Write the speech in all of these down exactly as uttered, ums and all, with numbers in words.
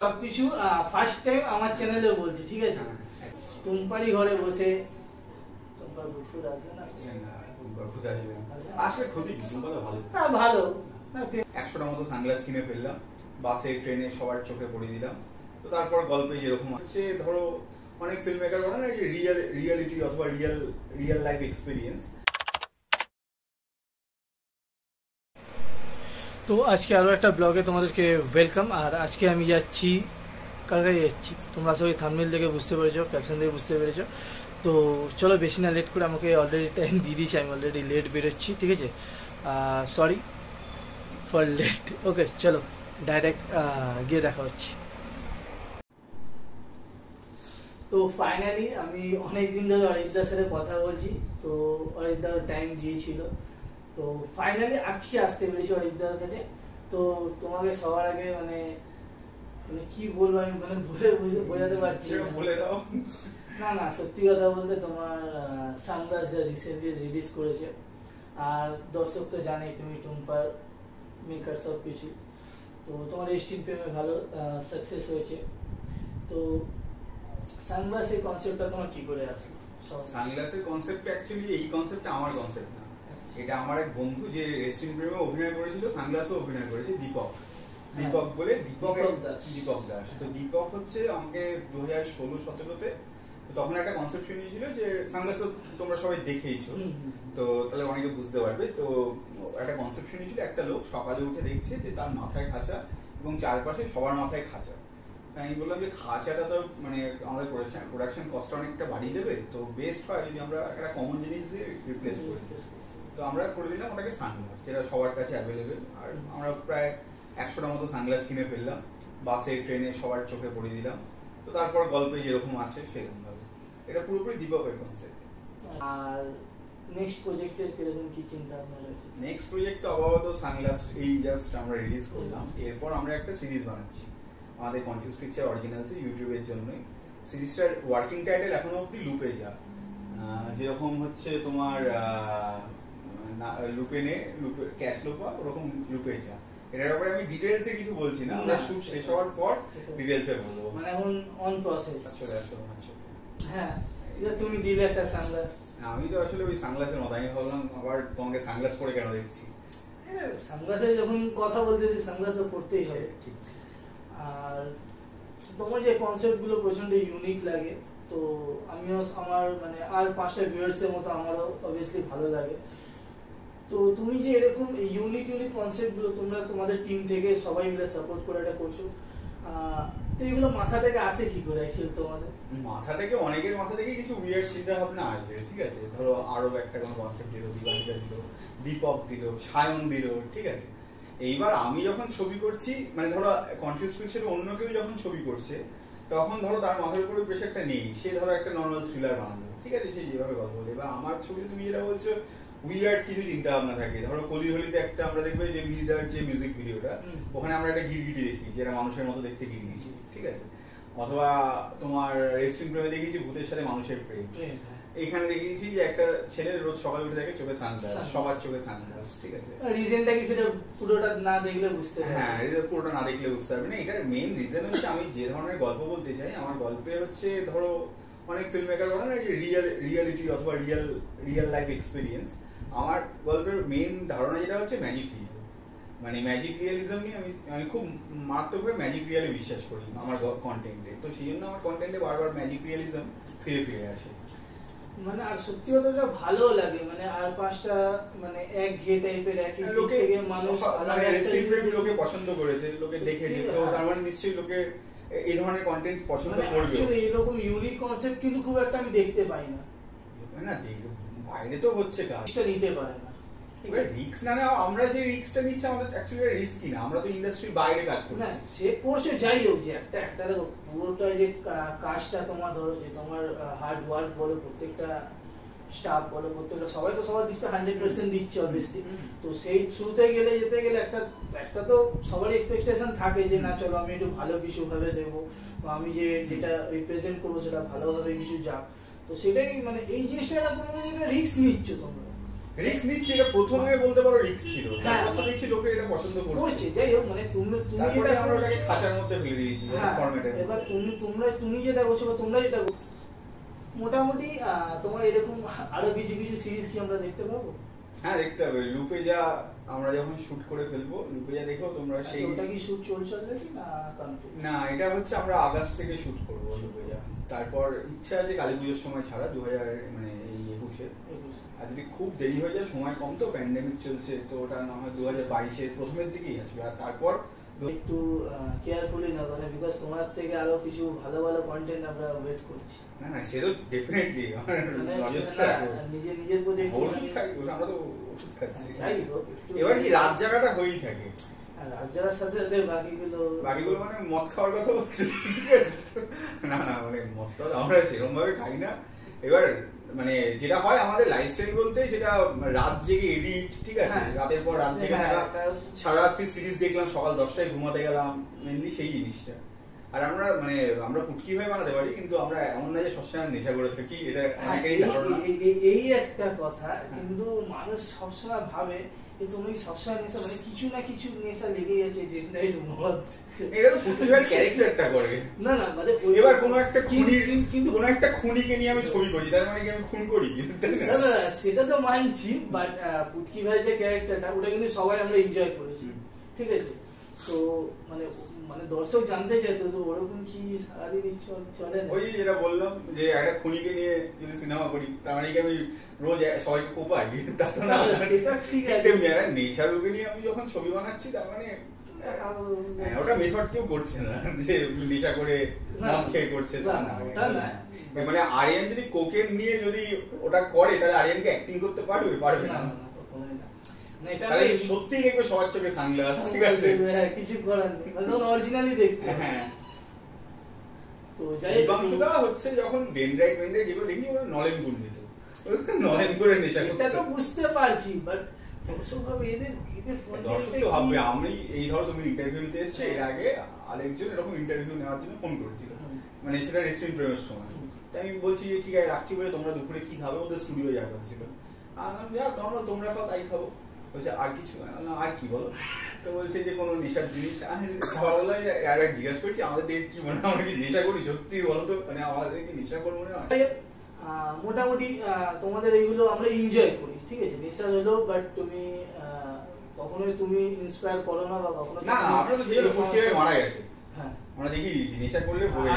সবকিছু first time আমার চ্যানেলে বলছি, ঠিক আছে? টুম্পারি ঘরে বসে টুম্পার ভূতফুত আসবে না, টুম্পার ভূত আসবে না, আসলে ক্ষতি কি? টুম্পা তো ভালো, না ভালো। একশোটা মতো সানগ্লাস কিনে ফেললাম, বাসে ট্রেনে সবার চোখে পড়ে দিলাম। তো তারপর গল্পে যেরকম হচ্ছে, ধরো অনেক ফিল্ম মেকার বলে না যে রিয়েল রিয়ালিটি অথবা রিয়েল রিয়েল লাইফ এক্সপিরিয়েন্স। তো আজকে আরও একটা ব্লগে তোমাদেরকে ওয়েলকাম। আর আজকে আমি যাচ্ছি, কার কাছে যাচ্ছি তোমরা সবাই থাম্বনেল দেখে বুঝতে পেরেছো, ক্যাপশন দেখে বুঝতে পেরেছো। তো চলো বেশি না লেট করে, আমাকে অলরেডি টাইম দিয়ে দিয়েছি, আমি অলরেডি লেট বেরোচ্ছি, ঠিক আছে? Sorry for late. ওকে চলো ডাইরেক্ট গিয়ে দেখা হচ্ছে। তো ফাইনালি আমি অনেক দিন ধরে অরিত্রার সাথে কথা বলছি, তো অরিত্রার টাইম দিয়েছিল, তো ফাইনালি আজকে আসতে পেরেছি অরিত্রার কাছে। তো তোমাকে সবার আগে মানে মানে কি বলবো আমি, মানে বলে বুঝে বোঝাতে পারছি না। বলে দাও। না না সত্যি কথা বলতে, তোমার সানগ্লাস রিসেন্টলি রিলিজ করেছে, আর দর্শক তো জানেই তুমি টুম্পার মেকার সব কিছু। তো তোমার স্টিল ফ্রেমে ভালো সাকসেস হয়েছে। তো সানগ্লাসের কনসেপ্টটা তোমার কি করে আসলো? সানগ্লাসের কনসেপ্ট অ্যাকচুয়ালি এই কনসেপ্টটা আমার কনসেপ্ট না, এটা আমার এক বন্ধু যে রেস্টিং ফ্রেমে অভিনয় করেছিল, সানগ্লাসও অভিনয় করেছে, দীপক দীপক বলে, দীপক দীপক দাস। তো দীপক হচ্ছে আমাকে দু হাজার ষোলো সতেরোতে তখন একটা কনসেপ্ট শুনিয়েছিল যে সানগ্লাস তোমরা সবাই দেখেইছো, তো তাহলে অনেকে বুঝতে পারবে। তো একটা কনসেপ্ট শুনিয়েছিল, একটা লোক সকালে উঠে দেখছে যে তার মাথায় খাঁচা এবং চারপাশে সবার মাথায় খাঁচা। আমি বললাম যে খাঁচাটা তো মানে আমাদের প্রোডাকশন প্রোডাকশন কস্ট অনেকটা বাড়িয়ে দেবে, তো বেস্ট হয় যদি আমরা একটা কমন জিনিস দিয়ে রিপ্লেস করি। তো আমরা করে দিলাম ওটাকে সানগ্লাস, যেটা সবার কাছে অ্যাভেলেবেল। আর আমরা প্রায় একশোটা মতো সানগ্লাস কিনে ফেললাম, বাসে ট্রেনে সবার চোখে পড়ে দিলাম। তো তারপর গল্পে যেরকম আছে সেরকম ভাবে, এটা পুরোপুরি দীপকের কনসেপ্ট। আর নেক্সট প্রজেক্টের কিরকম কি চিন্তা ভাবনা রয়েছে? নেক্সট প্রজেক্ট তো আপাতত সানগ্লাস এই জাস্ট আমরা রিলিজ করলাম, এরপর আমরা একটা সিরিজ বানাচ্ছি আমাদের কনফিউজ পিকচার অরিজিনালস ইউটিউবের জন্যই। সিরিজটার ওয়ার্কিং টাইটেল এখনো অব্দি লুপে যা, যেরকম হচ্ছে তোমার লুপে নে লুপে ক্যাশ লোপা, ওরকম লুপে যা। এটার ব্যাপারে আমি ডিটেইলসে কিছু বলছি না, আমরা শুট শেষ হওয়ার পর ডিটেইলসে বলবো, মানে এখন অন প্রসেস চলে আসলো। হ্যাঁ, এটা তুমি দিলে একটা সানগ্লাস, আমি তো আসলে ওই সানগ্লাসের মতো, আমি ভাবলাম আবার তোমাকে সানগ্লাস পরে কেন দেখছি। হ্যাঁ, সানগ্লাসে যখন কথা বলতেছি সানগ্লাসও পড়তেই হবে। ঠিক। আর তোমার যে কনসেপ্ট গুলো প্রচন্ড ইউনিক লাগে, তো আমিও আমার মানে আর পাঁচটা ভিউয়ার্সের মতো আমারও অবভিয়াসলি ভালো লাগে। তো তুমি যে এরকম ইউনিক ইউনিক কনসেপ্ট গুলো তোমরা তোমাদের টিম থেকে সবাই মিলে সাপোর্ট করে এটা করছো, তো এগুলো মাথা থেকে আসে কি করে অ্যাকচুয়ালি তোমাদের? মাথা থেকে অনেকের মাথা থেকে কিছু উইয়ার্ড চিন্তা ভাবনা আসে, ঠিক আছে? ধরো আরো একটা কোনো কনসেপ্ট দিল, দিবালিকা দিল, দীপক দিল, সায়ন দিল, ঠিক আছে? এইবার আমি যখন ছবি করছি, মানে ধরো কনফিউজ পিকচারে অন্য কেউ যখন ছবি করছে, তখন ধরো তার মাথার উপরে প্রেশারটা নেই, সে ধরো একটা নর্মাল থ্রিলার বানালো, ঠিক আছে? সে যেভাবে গল্প বলে। এবার আমার ছবিতে তুমি যেটা বলছো উইয়ার্ড কিছু চিন্তা ভাবনা থাকে। ধরো কলি হলিতে একটা আমরা দেখবে যে মিহিদার যে মিউজিক ভিডিওটা, ওখানে আমরা একটা গিরগিটি দেখি যেটা মানুষের মতো দেখতে গিরগিটি, ঠিক আছে? অথবা তোমার রেস্টুরেন্ট প্রেমে দেখিয়েছি ভূতের সাথে মানুষের প্রেম, এইখানে দেখিয়েছি যে একটা ছেলে রোজ সকালে উঠে থাকে চোখে সানগ্লাস, সবার চোখে সানগ্লাস, ঠিক আছে? রিজনটা কি সেটা পুরোটা না দেখলে বুঝতে পারবে? হ্যাঁ, রিজন পুরোটা না দেখলে বুঝতে পারবে না। এটার মেইন রিজন হচ্ছে আমি যে ধরনের গল্প বলতে চাই, আমার গল্পে হচ্ছে ধরো অনেক ফিল্ম মেকার বলে না যে রিয়েল রিয়ালিটি অথবা রিয়েল রিয়েল লাইফ এক্সপিরিয়েন্স। আমার গল্পের মেইন ধারণা যেটা হচ্ছে ম্যাজিক রিয়েল, মানে ম্যাজিক রিয়ালিজম নিয়ে আমি আমি খুব মারাত্মকভাবে ম্যাজিক রিয়ালে বিশ্বাস করি আমার কন্টেন্টে। তো সেই জন্য আমার কন্টেন্টে বারবার ম্যাজিক রিয়ালিজম ফিরে ফিরে আসে। মানে আর সত্যি কথাটা ভালো লাগে, মানে আর পাঁচটা মানে এক ঘে টাইপের একই লোকে থেকে মানুষ লোকে পছন্দ করেছে, লোকে দেখেছে, তো তার মানে নিশ্চয়ই লোকে এই ধরনের কন্টেন্ট পছন্দ করবে। এরকম ইউনিক কনসেপ্ট কিন্তু খুব একটা আমি দেখতে পাই না, না বাইরে তো হচ্ছে কাজটা নিতে পারে না। এবার রিস্ক না নেওয়া, আমরা যে রিস্কটা নিচ্ছি আমাদের অ্যাকচুয়ালি রিস্কই না, আমরা তো ইন্ডাস্ট্রির বাইরে কাজ করছি। সে করছে যাই হোক, যে একটা একটা দেখো পুরোটা যে কাজটা তোমার ধরো যে তোমার হার্ড ওয়ার্ক বলো, প্রত্যেকটা স্টাফ বলো, প্রত্যেকটা সবাই তো সবার দিচ্ছে হান্ড্রেড পার্সেন্ট দিচ্ছে অবভিয়াসলি। তো সেই শুরুতে গেলে যেতে গেলে একটা একটা তো সবারই এক্সপেকটেশন থাকে যে না চলো আমি একটু ভালো কিছু ভাবে দেবো, বা আমি যে যেটা রিপ্রেজেন্ট করবো সেটা ভালোভাবে কিছু যাক। তো সেটাই মানে এই জিনিসটা তুমি রিস্ক নিচ্ছ তোমরা, রিস্ক নিচ্ছি, এটা প্রথমে বলতে পারো রিস্ক ছিল, তারপর তো দেখছি লোকে এটা পছন্দ করছে। যাই হোক মানে তুমি তুমি যেটা আমরা ওটাকে খাঁচার মধ্যে ফেলে দিয়েছি ফরম্যাটে। এবার তুমি তোমরা তুমি যেটা করছো বা তোমরা যেটা মোটামুটি তোমার এরকম আরো কিছু কিছু সিরিজ কি আমরা দেখতে পাবো? হ্যাঁ দেখতে হবে। লুপে যা আমরা যখন শুট করে ফেলবো, লুপে যা দেখো তোমরা। সেই ওটা কি শুট চলছে অলরেডি না কমপ্লিট? না, এটা হচ্ছে আমরা আগস্ট থেকে শুট করবো লুপে যা। তারপর ইচ্ছা আছে কালী পুজোর সময় ছাড়া, দু হাজার মানে এই একুশে। আর যদি খুব দেরি হয়ে যায়, সময় কম তো, প্যান্ডেমিক চলছে, তো ওটা না হয় দু হাজার বাইশের প্রথমের দিকেই আসবে। আর তারপর একটু কেয়ারফুলি না, মানে বিকজ তোমার থেকে আরো কিছু ভালো ভালো কন্টেন্ট আমরা ওয়েট করছি। না না, সে তো ডেফিনেটলি নিজে নিজের প্রতি ওষুধ খাই, আমরা তো ওষুধ খাচ্ছি। যাই হোক, এবার কি রাত জায়গাটা হয়েই থাকে, রাত জাগার সাথে সাথে বাকিগুলো বাকিগুলো মানে মদ খাওয়ার কথা বলছি, ঠিক আছে? না না, মানে মদটা আমরা সেরকম ভাবে খাই না। এবার মানে যেটা হয় আমাদের লাইফস্টাইল বলতে, যেটা রাত জেগে এডিট, ঠিক আছে, রাতের পর রাত জেগে থাকা, সারা রাত্রি সিরিজ দেখলাম, সকাল দশটায় ঘুমাতে গেলাম, মেনলি সেই জিনিসটা। আর আমরা মানে আমরা পুটকি ভাই বানাতে পারি, কিন্তু আমরা এমন না যে সবসময় নেশা করে থাকি, এটা অনেকেরই ধারণা। এই একটা কথা, কিন্তু মানুষ সবসময় ভাবে যে তুমি সবসময় নেশা, মানে কিছু না কিছু নেশা লেগেই আছে, এটা তো পুটকি ভাই ক্যারেক্টারটা করে। না না, মানে এবার কোনো একটা খুনি, কিন্তু কোনো একটা খুনিকে নিয়ে আমি ছবি করি, তার মানে কি আমি খুন করি? সেটা তো মানছি, বাট পুটকি ভাই যে ক্যারেক্টারটা, ওটা কিন্তু সবাই আমরা এনজয় করেছি, ঠিক আছে? তো মানে মানে দর্শক জানতে চাইতো তো ওরকম কি সারাদিন চলে না? ওই যেটা বললাম যে একটা খুনিকে নিয়ে যদি সিনেমা করি, তার মানে কি আমি রোজ সবাইকে কোপাই? তা তো না। ঠিক আছে, নেশার রোগে নিয়ে আমি যখন ছবি বানাচ্ছি, তার মানে ওটা মেথড কেউ করছে না যে নেশা করে মদ খেয়ে করছে, তা না। মানে আরিয়ান যদি কোকেন নিয়ে যদি ওটা করে, তাহলে আরিয়ানকে অ্যাক্টিং করতে পারবে? পারবে না। সত্যি দেখবে সবার চোখে সানগ্লাস, ঠিক আছে, কিছু করার নেই, অরিজিনালি দেখতে। হ্যাঁ, তো যাই বাংশুদা হচ্ছে যখন ডেনড্রাইট মেন্ড্রাইট যেগুলো দেখি, ওরা নলেন গুণ দিত, নলেন করে নেশা করতে। এটা তো বুঝতে পারছি, বাট দর্শক ভাবে এদের এদের দর্শক তো ভাববে আমি এই ধরো তুমি ইন্টারভিউ নিতে এসছো, এর আগে আরেকজন এরকম ইন্টারভিউ নেওয়ার জন্য ফোন করেছিল, মানে সেটা রেস্টুরেন্ট প্রেমের সময়। তাই আমি বলছি ঠিক আছে রাখছি বলে, তোমরা দুপুরে কি খাবে? ওদের স্টুডিও যাওয়ার কথা ছিল। আমি যা নর্মাল তোমরা খাও তাই খাবো। বলছে আর কিছু? আর কি বলো? তো বলছে যে কোনো নেশার জিনিস। খাওয়া বললো, জিজ্ঞাসা করছি আমাদের দিকে কি মনে হয়, আমরা কি নেশা করি? সত্যি বলো তো, মানে আমাদের কি নেশা করবো মনে হয়? মোটামুটি তোমাদের এইগুলো আমরা এনজয় করি, ঠিক আছে, নেশা হলো, বাট তুমি কখনোই তুমি ইন্সপায়ার করো না, বা কখনো না। আমরা তো যেগুলো পুটকি ভাই মারা গেছে, হ্যাঁ আমরা দেখিয়ে দিয়েছি, নেশা করলে বলে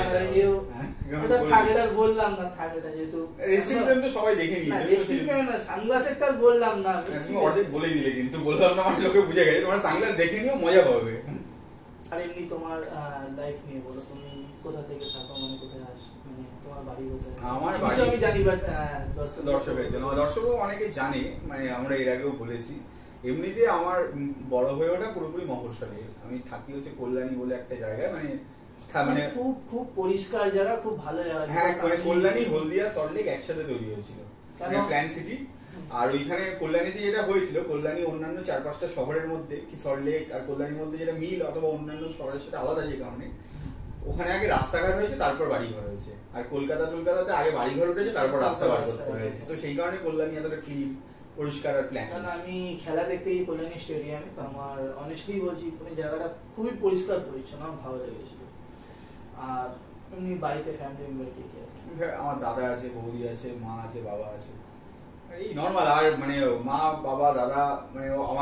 বললাম না, থাকেটা যেহেতু রেস্টুরেন্ট প্রেম তো সবাই দেখে নিয়েছে, রেস্টুরেন্ট প্রেম না, সানগ্লাসেরটা বললাম না, তুমি অর্ধেক বলেই দিলে, কিন্তু বললাম না মানে লোকে বুঝে গেছে, তোমরা সানগ্লাস দেখে নিও, মজা পাবে। আর এমনি তোমার লাইফ নিয়ে বলো, তুমি কোথা থেকে থাকো, মানে কোথায় আসো, মানে তোমার বাড়ি কোথায়? আমার বাড়ি আমি জানি, বাট দর্শকের জন্য, দর্শকও অনেকে জানে, মানে আমরা এর আগেও বলেছি। এমনিতে আমার বড় হয়ে ওঠা পুরোপুরি মফস্বলে। আমি থাকি হচ্ছে কল্যাণী বলে একটা জায়গায়, মানে মানে খুব খুব পরিষ্কার জায়গা, খুব ভালো জায়গা। হ্যাঁ, মানে কল্যাণী হলদিয়া সল্টলেক একসাথে তৈরি হয়েছিল, মানে প্ল্যান সিটি। আর ওইখানে কল্যাণীতে যেটা হয়েছিল, কল্যাণী অন্যান্য চার পাঁচটা শহরের মধ্যে, কি সল্টলেক আর কল্যাণীর মধ্যে যেটা মিল অথবা অন্যান্য শহরের সাথে আলাদা, যে কারণে ওখানে আগে রাস্তাঘাট হয়েছে, তারপর বাড়িঘর হয়েছে। আর কলকাতা কলকাতাতে আগে বাড়িঘর উঠেছে, তারপর রাস্তাঘাট করতে হয়েছে। তো সেই কারণে কল্যাণী এতটা ক্লিন, পরিষ্কার আর প্ল্যান। কারণ আমি খেলা দেখতে গিয়ে কল্যাণী স্টেডিয়ামে, আমার অনেস্টলি বলছি, মানে জায়গাটা খুবই পরিষ্কার পরিচ্ছন্ন, আমার ভালো লেগেছিল। আর এমনি বাড়িতে ফ্যামিলি মেম্বার কে কে আছে? আমার দাদা আছে, বৌদি আছে, মা আছে, বাবা আছে, এই নর্মাল। আর মানে মা বাবা দাদা মানে আমার।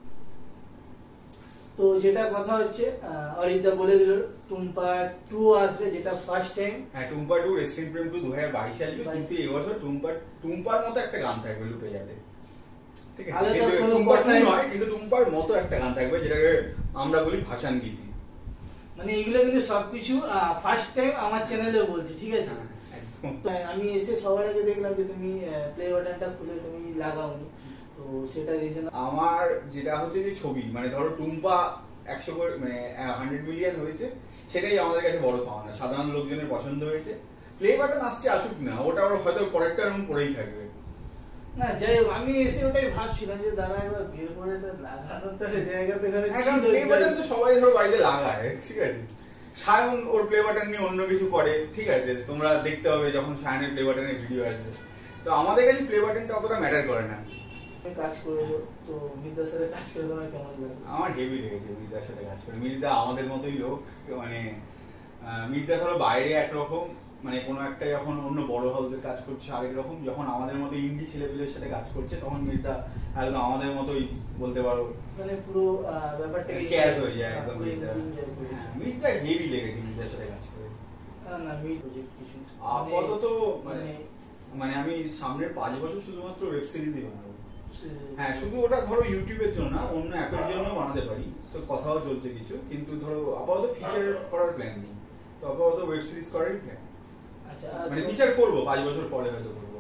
তো যেটা কথা হচ্ছে, অরিতা বলে দিল টুম্পা টু আসবে, যেটা ফার্স্ট টাইম। হ্যাঁ, টুম্পা টু রেস্টুরেন্ট প্রেম টু দু হাজার বাইশে আসবে, কিন্তু এই বছর টুম্পা টুম্পার মতো একটা গান থাকবে লুপে যাতে, ঠিক আছে? টুম্পা টু নয়, কিন্তু টুম্পার মতো একটা গান থাকবে, যেটাকে আমরা বলি ভাষান গীতি। মানে এগুলো কিন্তু সবকিছু ফার্স্ট টাইম আমার চ্যানেলে বলছি, ঠিক আছে? আমি এসে সবার আগে দেখলাম যে তুমি প্লে বাটনটা খুলে তুমি লাগাওনি, তো সেটা রিজন। আমার যেটা হচ্ছে যে ছবি, মানে ধরো টুম্পা একশো মানে হান্ড্রেড মিলিয়ন হয়েছে, সেটাই আমাদের কাছে বড় পাওনা। সাধারণ লোকজনের পছন্দ হয়েছে, প্লে বাটন আসছে আসুক না, ওটা ওর হয়তো পরেরটা এরকম পরেই থাকবে। না যাই হোক, আমি এসে ওটাই ভাবছিলাম যে দাঁড়া একবার বের করে লাগানো, তাহলে জায়গাতে প্লে বাটন তো সবাই ধরো বাড়িতে লাগায়, ঠিক আছে? সায়ন ওর প্লে বাটন নিয়ে অন্য কিছু করে, ঠিক আছে? তোমরা দেখতে হবে যখন সায়নের প্লে বাটনের ভিডিও আসবে। তো আমাদের কাছে প্লে বাটনটা অতটা ম্যাটার করে না, কাজ করেছো, তো মির্জার সাথে কাজ করে তোমার কেমন লাগে? আমার হেভি লেগেছে মির্জার সাথে কাজ করে। মির্জা আমাদের মতোই লোক, মানে মির্জা ধরো বাইরে একরকম, মানে কোনো একটা যখন অন্য বড় হাউসের কাজ করছে আরেক রকম, যখন আমাদের মতো ইন্ডি ছেলেপেলের সাথে কাজ করছে তখন মির্জা একদম আমাদের মতোই বলতে পারো, মানে পুরো ব্যাপারটাকে ক্যাশ হয়ে যায় একদম। মির্জা মির্জা হেভি লেগেছে মির্জার সাথে কাজ করে। না মিট প্রজেক্ট কিছু আপাতত মানে মানে আমি সামনের পাঁচ বছর শুধুমাত্র ওয়েব সিরিজই বানাবো। হ্যাঁ, শুধু ওটা ধরো ইউটিউবের জন্য না, অন্য অ্যাপের জন্য বানাতে পারি, তো কথাও চলছে কিছু, কিন্তু ধরো আপাতত ফিচার করার প্ল্যান নেই, তো আপাতত ওয়েব সিরিজ করার প্ল্যান। আচ্ছা, মানে ফিচার করবো পাঁচ বছর পরে হয়তো করবো।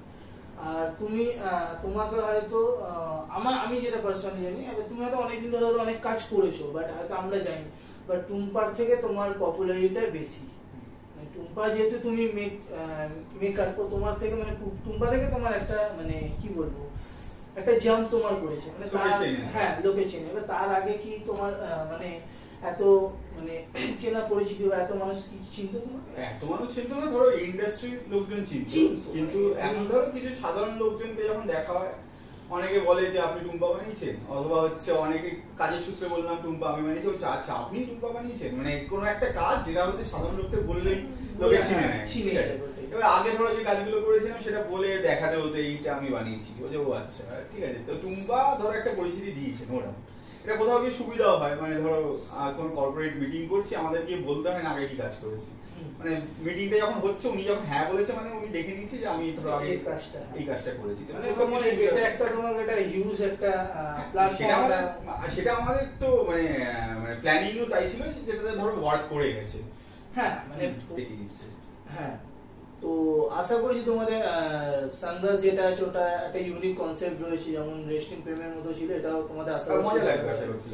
আর তুমি তোমাকে হয়তো আমার আমি যেটা পার্সোনালি জানি, তুমি হয়তো অনেকদিন ধরে অনেক কাজ করেছো, বাট হয়তো আমরা জানি, বাট টুম্পার থেকে তোমার পপুলারিটিটা বেশি। টুম্পা যেহেতু তুমি মেক মেকার, তো তোমার থেকে মানে টুম্পা থেকে তোমার একটা মানে কি বলবো একটা জাম্প তোমার করেছে, মানে হ্যাঁ লোকে চেনে। এবার তার আগে কি তোমার মানে এত মানে চেনা পরিচিতি বা এত মানুষ কি চিনতো তোমার? এত মানুষ চিনতো না, ধরো ইন্ডাস্ট্রির লোকজন চিনতো, কিন্তু এখন ধরো কিছু সাধারণ লোকজনকে যখন দেখা হয়, অনেকে বলে যে আপনি টুম্পা বানিয়েছেন, অথবা হচ্ছে অনেকে কাজের সূত্রে বললাম টুম্পা আমি বানিয়েছি, হচ্ছে আচ্ছা আপনি টুম্পা বানিয়েছেন, মানে কোনো একটা কাজ যেটা হচ্ছে সাধারণ লোককে বললেই লোকে চিনে নেয়। এবার আগে ধরো যে কাজগুলো করেছিলাম সেটা বলে দেখাতে হতো এইটা আমি বানিয়েছি, ও যে ও আচ্ছা ঠিক আছে। তো টুম্পা ধরো একটা পরিচিতি দিয়েছেন, ওরা এটা কোথাও গিয়ে সুবিধাও হয়, মানে ধরো কোনো কর্পোরেট মিটিং করছি, আমাদের গিয়ে বলতে হয় না আগে কি কাজ করেছি, মানে মিটিংটা যখন হচ্ছে উনি যখন হ্যাঁ বলেছে মানে উনি দেখে নিয়েছি যে আমি ধরো আগে কাজটা এই কাজটা করেছি, এটা একটা তোমার একটা হিউজ একটা প্ল্যাটফর্ম। সেটা আমাদের তো মানে মানে প্ল্যানিংও তাই ছিল, যেটাতে ধরো ওয়ার্ক করে গেছে। হ্যাঁ, মানে দেখে দিচ্ছে। হ্যাঁ, তো আশা করছি তোমাদের সানগ্লাস যেটা আছে ওটা একটা ইউনিক কনসেপ্ট রয়েছে, যেমন রেস্টিং প্রেমের মতো ছিল, এটাও তোমাদের আশা করছি মজা লাগবে, আশা করছি।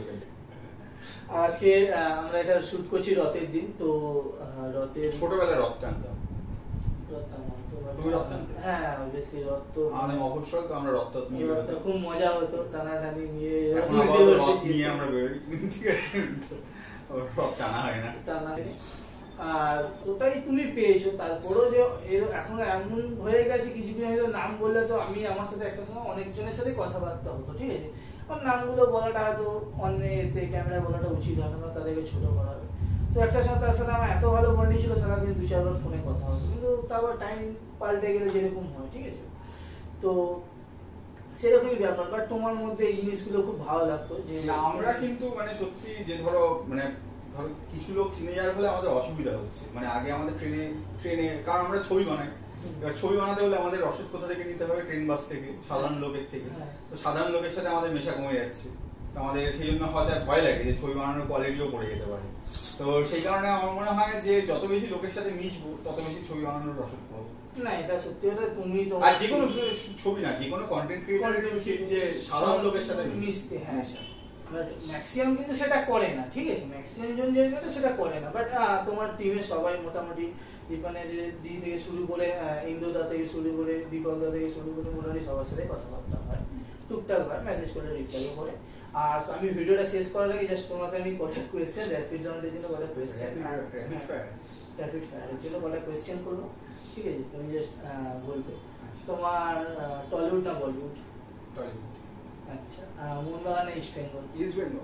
আজকে আমরা এটা শুট করছি রথের দিন, তো রথের ছোটবেলায় রথ টানতাম। হ্যাঁ, অবভিয়াসলি রথ তো আমাদের মফস্বল, তো আমরা রথ নিয়ে বেরোতাম, খুব মজা হতো টানাটানি নিয়ে। রথ নিয়ে আমরা বেরোই, ঠিক আছে, রথ টানা হয় না, টানা। আর ওটাই তুমি পেয়েছো, তারপরেও যে এখন এমন হয়ে গেছে কিছু কিছু হয়তো নাম বললে, তো আমি আমার সাথে একটা সময় অনেকজনের সাথে কথাবার্তা হতো, ঠিক আছে, আমার নামগুলো বলাটা হয়তো অন্য এতে ক্যামেরা বলাটা উচিত হয় না, তাদেরকে ছোট করা হবে। তো একটা সময় তার সাথে আমার এত ভালো বন্ডিং ছিল, সারাদিন দু চারবার ফোনে কথা হতো, কিন্তু তারপর টাইম পাল্টে গেলে যেরকম হয়, ঠিক আছে, তো সেরকমই ব্যাপার। বাট তোমার মধ্যে এই জিনিসগুলো খুব ভালো লাগতো যে আমরা কিন্তু মানে সত্যি যে ধরো মানে ধরো কিছু লোক চিনে যাওয়ার ফলে আমাদের অসুবিধা হচ্ছে, মানে আগে আমাদের ট্রেনে ট্রেনে কারণ আমরা ছবি বানাই, এবার ছবি বানাতে হলে আমাদের রসদ কোথা থেকে নিতে হবে, ট্রেন বাস থেকে, সাধারণ লোকের থেকে, তো সাধারণ লোকের সাথে আমাদের মেশা কমে যাচ্ছে, তো আমাদের সেই জন্য হয়তো ভয় লাগে যে ছবি বানানোর কোয়ালিটিও পড়ে যেতে পারে। তো সেই কারণে আমার মনে হয় যে যত বেশি লোকের সাথে মিশবো তত বেশি ছবি বানানোর রসদ পাবো। না, এটা সত্যি কথা, তুমি তো আর যে কোনো ছবি না, যে কোনো কন্টেন্ট ক্রিয়েটর উচিত যে সাধারণ লোকের সাথে মিশতে। হ্যাঁ, ম্যাক্সিমাম কিন্তু সেটা করে না, ঠিক আছে, ম্যাক্সিমাম জন যে সেটা করে না, বাট তোমার টিমের সবাই মোটামুটি দীপানের দি থেকে শুরু করে ইন্দ্রদা থেকে শুরু করে দীপকদা থেকে শুরু করে মোটামুটি সবার সাথে কথাবার্তা হয়, টুকটাক হয়, মেসেজ করে রিপ্লাইও করে। আর আমি ভিডিওটা শেষ করার আগে জাস্ট তোমাকে আমি কটা কোয়েশ্চেন, র্যাপিড রাউন্ডের জন্য কটা কোয়েশ্চেন, র্যাপিড ফায়ারের জন্য কটা কোয়েশ্চেন করবো, ঠিক আছে, তুমি জাস্ট বলবে তোমার টলিউড না বলিউড? টলিউড। আচ্ছা, মোহনবাগান না ইস্ট বেঙ্গল? ইস্ট বেঙ্গল।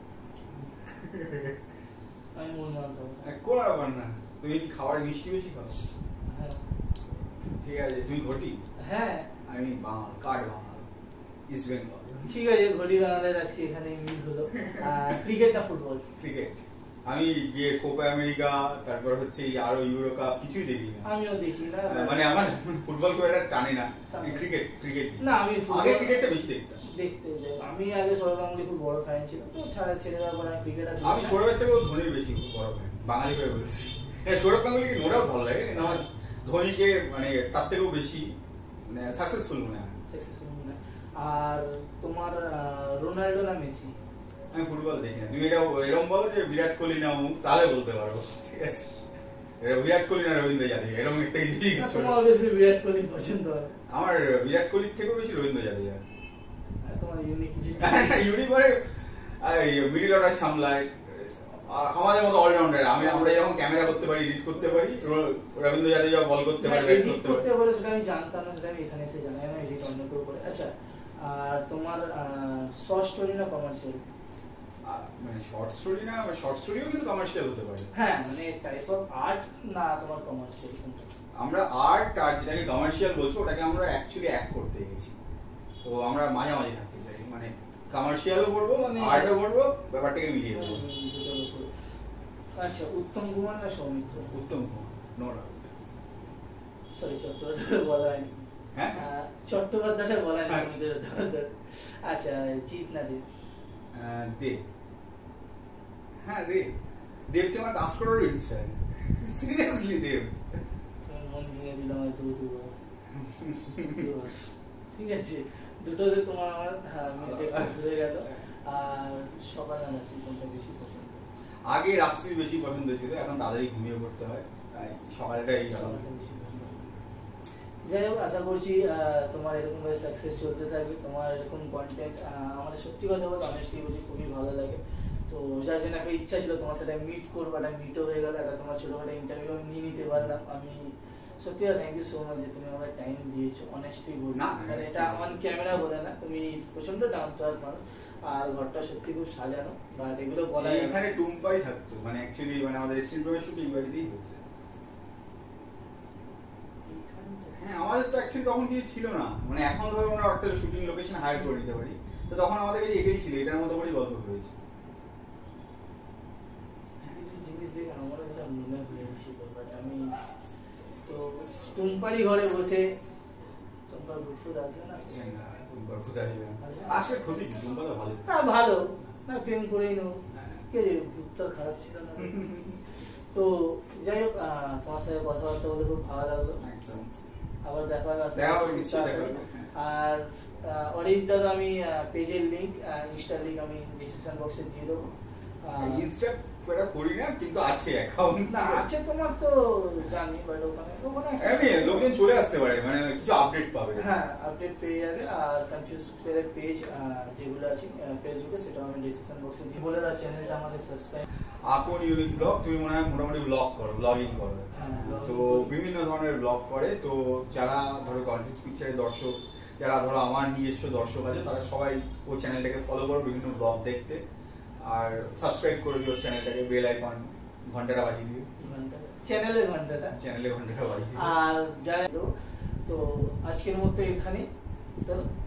আমি মোহনবাগান সব। কোন ব্যাপার না, তুমি কি খাবারে মিষ্টি বেশি খাও? হ্যাঁ। ঠিক আছে, তুই ঘটি? হ্যাঁ। আমি বাঙাল, কাঠ বাঙাল, ইস্ট বেঙ্গল। ঠিক আছে, ঘটি বাঙালের আজকে এখানে মিট হলো। ক্রিকেট না ফুটবল? ক্রিকেট। আমি যে কোপা আমেরিকা, তারপর হচ্ছে আরো ইউরো কাপ কিছুই দেখি না। আমিও দেখি না, মানে আমার ফুটবল খুব একটা টানে না, ক্রিকেট ক্রিকেট না, আমি আগে ক্রিকেটটা বেশি দেখতাম। দেখতে যাই, আমি আগে সৌরভ গাঙ্গুলি খুব বড় ফ্যান ছিলাম, তো ছাড়া ছেড়ে দেওয়ার পর ক্রিকেট। আমি সৌরভের থেকেও ধোনির বেশি বড় ফ্যান, বাঙালি করে বলছি। সৌরভ গাঙ্গুলিকে নোটাও ভালো লাগে, কিন্তু আমার ধোনিকে মানে তার থেকেও বেশি মানে সাকসেসফুল মনে হয়। সাকসেসফুল মনে হয়। আর তোমার রোনাল্ডো না মেসি? আমি ফুটবল দেখি না, তুমি এটা এরকম বলো যে বিরাট কোহলি না অমুক, তাহলে বলতে পারবো, ঠিক আছে, বিরাট কোহলি না রবীন্দ্র জাদেজা, এরকম একটা কিছু। তোমার অবভিয়াসলি বিরাট কোহলি পছন্দ হয়? আমার বিরাট কোহলির থেকেও বেশি রবীন্দ্র জাদেজা। তোমার ইউনিক কিছু? ইউনিক মানে মিডল অর্ডার সামলায়, আমাদের মতো অলরাউন্ডার। আমি আমরা যখন ক্যামেরা করতে পারি, এডিট করতে পারি, রবীন্দ্র জাদেজা বল করতে পারে, ব্যাট করতে পারে। সেটা আমি জানতাম না, সেটা আমি এখানে এসে জানাই না, এডিট অন্য কেউ করে। আচ্ছা, আর তোমার শর্ট স্টোরি না কমার্শিয়াল? মানে শর্ট স্টোরি না, শর্ট স্টোরিও কিন্তু কমার্শিয়াল হতে পারে। হ্যাঁ মানে টাইপ অফ আর্ট না তোমার কমার্শিয়াল কোনটা? আমরা আর্ট আর যেটাকে কমার্শিয়াল বলছো ওটাকে আমরা অ্যাকচুয়ালি এক করতে গেছি, তো আমরা মাঝামাঝি থাকতে চাই, মানে কমার্শিয়ালও করবো মানে আর্টও করবো, ব্যাপারটাকে মিলিয়ে দেবো। আচ্ছা, উত্তম কুমার না Soumitra? Uttam Kumar, no doubt. Sorry Chattopadhyay বলা হয়নি। হ্যাঁ চট্টোপাধ্যায় বলা হয়নি। আচ্ছা, জিৎ না দেব? দেব। হ্যাঁ দেব, দেবকে আমার কাজ করারও ইচ্ছা, সিরিয়াসলি দেব। মন ভেঙে দিলাম হয়তো দুবার। ঠিক আছে, দুটোতে তোমার আমার হ্যাঁ মিলতে হয়ে গেল। আর সকালে আমার কোনটা বেশি পছন্দ? আগে রাত্রি বেশি পছন্দ ছিল, এখন তাড়াতাড়ি ঘুমিয়ে পড়তে হয়, তাই সকালটাই বেশি। যাই হোক, আশা করছি তোমার এরকম ভাবে সাকসেস চলতে থাকবে, তোমার এরকম কন্টেন্ট আমাদের সত্যি কথা বলতে অনেস্টলি বলছি খুবই ভালো লাগে। তো যার জন্য একটা ইচ্ছা ছিল তোমার সাথে মিট করবো, একটা মিটও হয়ে গেল, একটা তোমার ছোটখাটো ইন্টারভিউ আমি নিয়ে নিতে পারলাম। আমি সত্যি কথা থ্যাংক ইউ সো মাচ যে তুমি আমার টাইম দিয়েছো, অনেস্টলি বলছি, মানে এটা অন ক্যামেরা বলে না, তুমি প্রচন্ড ডাউন টু আর্থ মানুষ। আর ঘরটা সত্যি খুব সাজানো, বাট এগুলো বলা এখানে টুম্পাই থাকতো, মানে অ্যাকচুয়ালি মানে আমাদের রেস্টুরেন্টের শুট এই বাড়িতেই হয়েছে। হ্যাঁ আমাদের তো অ্যাকচুয়ালি তখন কিছু ছিল না, মানে এখন ধরো আমরা একটা শুটিং লোকেশন হায়ার করে নিতে পারি, তো তখন আমাদের কাছে এটাই ছিল, এটার মতো করেই গল্প হয়েছে। জিনিস দেখে আমার একটা মনে হয়েছিল, বাট আমি তো টুম্পারি ঘরে বসে, টুম্পার ভূত আছে না, টুম্পার ভূত আসবে আসলে ক্ষতি কি, টুম্পা তো ভালো। হ্যাঁ ভালো না, প্রেম করেই নেবো, কে রে ভূত তো খারাপ ছিল না। তো যাই হোক, তোমার সাথে কথাবার্তা বলে খুব ভালো লাগলো, আবার দেখা হবে। আর অরিন্দর আমি পেজের লিংক, ইনস্টার লিংক আমি ডিসক্রিপশন বক্সে দিয়ে দেবো। ইনস্টা ফেরা করি না, কিন্তু আছে অ্যাকাউন্ট। না আছে তোমার তো জানি, বাট ওখানে ওখানে আমি লোকজন চলে আসতে পারে, মানে কিছু আপডেট পাবে। হ্যাঁ আপডেট পেয়ে যাবে। আর কনফিউজ ফেয়ারের পেজ যেগুলো আছে ফেসবুকে, সেটা আমি ডিসক্রিপশন বক্সে দিয়ে বলে দাও। চ্যানেলটা আমাদের সাবস্ক্রাইব। আপন ইউনিক ব্লগ, তুমি মনে হয় মোটামুটি ব্লগ করো, ব্লগিং করো, তো বিভিন্ন ধরনের ব্লগ করে। তো যারা ধরো কনফিউজ পিকচারের দর্শক, যারা ধরো আমার নিজস্ব দর্শক আছে, তারা সবাই ওই চ্যানেলটাকে ফলো করো বিভিন্ন ব্লগ দেখতে, আর সাবস্ক্রাইব করে দিও চ্যানেলটাকে, বেল আইকন ঘন্টাটা বাজিয়ে দিও, চ্যানেলের ঘন্টাটা চ্যানেলের ঘন্টাটা বাজিয়ে দিও। আর যারা তো আজকের মতো এখানে তো